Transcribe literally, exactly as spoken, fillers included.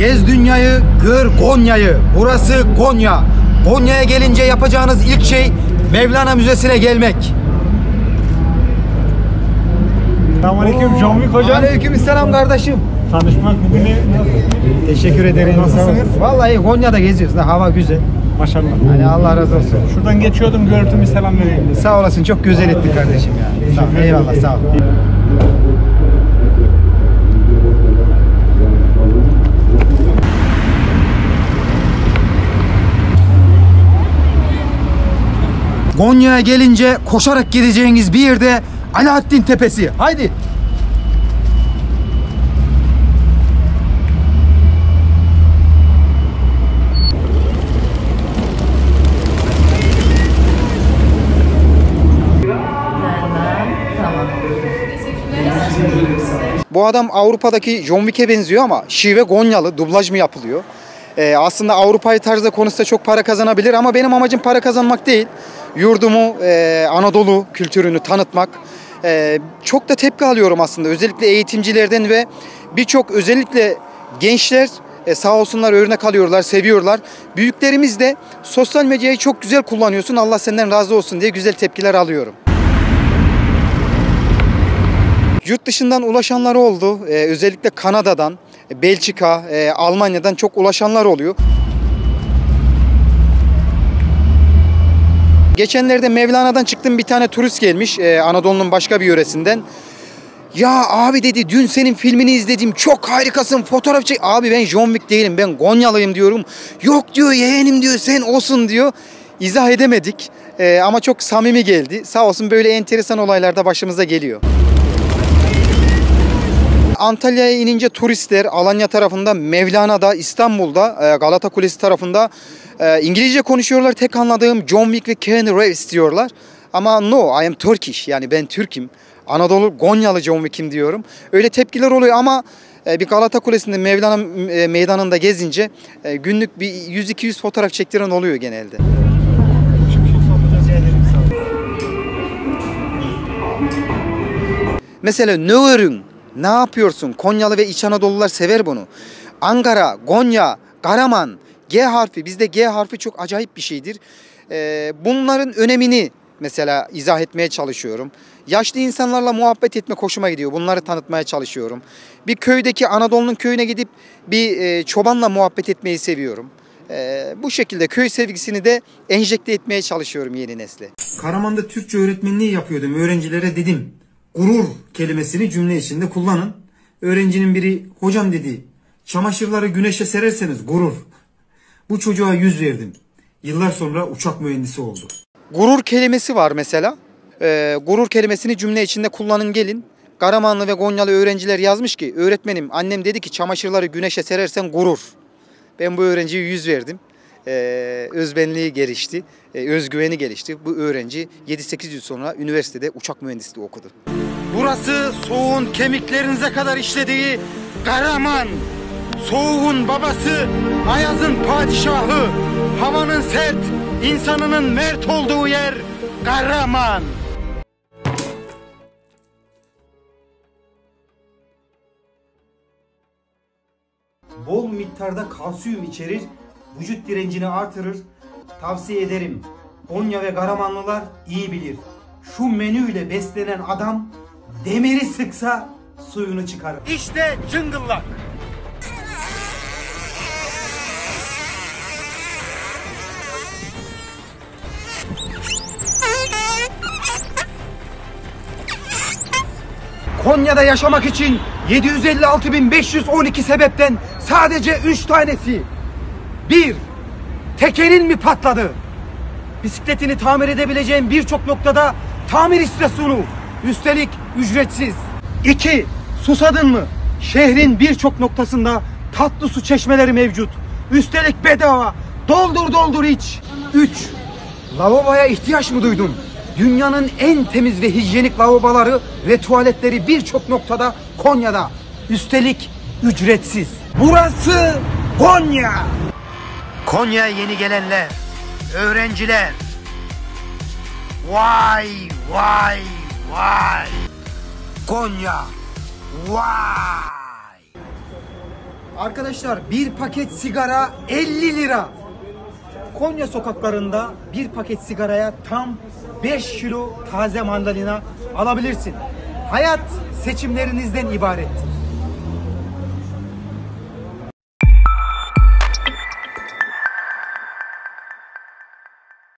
Gez dünyayı, gör Konya'yı. Burası Konya. Konya'ya gelince yapacağınız ilk şey Mevlana Müzesi'ne gelmek. Selamünaleyküm John Wick hocam. Aleykümselam kardeşim. Tanışmak bugüne Teşekkür ederim. Nasılsınız? Vallahi Konya'da geziyoruz. Hava güzel. Maşallah. Hani Allah razı olsun. Şuradan geçiyordum, gördüm, bir selam vereyim. Sağ olasın. Çok güzel ettin kardeşim ya. Sağ ol. Eyvallah. Sağ ol. Konya'ya gelince koşarak gideceğiniz bir yerde Alaaddin Tepesi. Haydi. Bu adam Avrupa'daki John Wick'e benziyor ama şive Konyalı, dublaj mı yapılıyor? Ee, aslında Avrupa'yı tarzda konuşsa çok para kazanabilir ama benim amacım para kazanmak değil. Yurdumu, e, Anadolu kültürünü tanıtmak. E, çok da tepki alıyorum aslında. Özellikle eğitimcilerden ve birçok özellikle gençler e, sağ olsunlar örnek alıyorlar, seviyorlar. Büyüklerimiz de sosyal medyayı çok güzel kullanıyorsun, Allah senden razı olsun diye güzel tepkiler alıyorum. Yurt dışından ulaşanlar oldu. Ee, özellikle Kanada'dan, Belçika, e, Almanya'dan çok ulaşanlar oluyor. Geçenlerde Mevlana'dan çıktım, bir tane turist gelmiş e, Anadolu'nun başka bir yöresinden. Ya abi dedi, dün senin filmini izledim, çok harikasın, fotoğraf çek. Abi ben John Wick değilim, ben Konyalıyım diyorum. Yok diyor, yeğenim diyor, sen olsun diyor. İzah edemedik e, ama çok samimi geldi. Sağ olsun, böyle enteresan olaylar da başımıza geliyor. Antalya'ya inince turistler Alanya tarafında, Mevlana'da, İstanbul'da, Galata Kulesi tarafında İngilizce konuşuyorlar. Tek anladığım John Wick ve Keanu Reeves diyorlar. Ama no, I am Turkish, yani ben Türk'üm. Anadolu Konyalı John Wick'im diyorum. Öyle tepkiler oluyor ama bir Galata Kulesi'nde, Mevlana meydanında gezince günlük bir yüz iki yüz fotoğraf çektiren oluyor genelde. Mesela ne ürün? Ne yapıyorsun? Konyalı ve İç Anadolular sever bunu. Ankara, Konya, Karaman, G harfi. Bizde G harfi çok acayip bir şeydir. Ee, bunların önemini mesela izah etmeye çalışıyorum. Yaşlı insanlarla muhabbet etmek hoşuma gidiyor. Bunları tanıtmaya çalışıyorum. Bir köydeki, Anadolu'nun köyüne gidip bir e, çobanla muhabbet etmeyi seviyorum. E, bu şekilde köy sevgisini de enjekte etmeye çalışıyorum yeni nesle. Karaman'da Türkçe öğretmenliği yapıyordum. Öğrencilere dedim, gurur kelimesini cümle içinde kullanın. Öğrencinin biri, hocam dedi, çamaşırları güneşe sererseniz gurur. Bu çocuğa yüz verdim. Yıllar sonra uçak mühendisi oldu. Gurur kelimesi var mesela. Ee, gurur kelimesini cümle içinde kullanın gelin. Karamanlı ve Konyalı öğrenciler yazmış ki, öğretmenim annem dedi ki çamaşırları güneşe serersen gurur. Ben bu öğrenciye yüz verdim. Ee, özbenliği gelişti, e, özgüveni gelişti. Bu öğrenci yedi sekiz yıl sonra üniversitede uçak mühendisliği okudu. Burası soğuğun kemiklerinize kadar işlediği Karaman. Soğuğun babası, ayazın padişahı, havanın sert, insanının mert olduğu yer Karaman. Bol miktarda kalsiyum içerir, vücut direncini artırır. Tavsiye ederim. Konya ve Karamanlılar iyi bilir. Şu menüyle beslenen adam demiri sıksa suyunu çıkarır. İşte Cıngıllak. Konya'da yaşamak için yedi yüz elli altı bin beş yüz on iki sebepten sadece üç tanesi. Bir, tekerin mi patladı? Bisikletini tamir edebileceğin birçok noktada tamir istasyonu, üstelik ücretsiz. İki, susadın mı? Şehrin birçok noktasında tatlı su çeşmeleri mevcut. Üstelik bedava. Doldur doldur iç. Üç, lavaboya ihtiyaç mı duydun? Dünyanın en temiz ve hijyenik lavaboları ve tuvaletleri birçok noktada Konya'da. Üstelik ücretsiz. Burası Konya. Konya'ya yeni gelenler, öğrenciler. Vay vay vay. Konya. Vay. Arkadaşlar bir paket sigara elli lira. Konya sokaklarında bir paket sigaraya tam beş kilo taze mandalina alabilirsin. Hayat seçimlerinizden ibaret.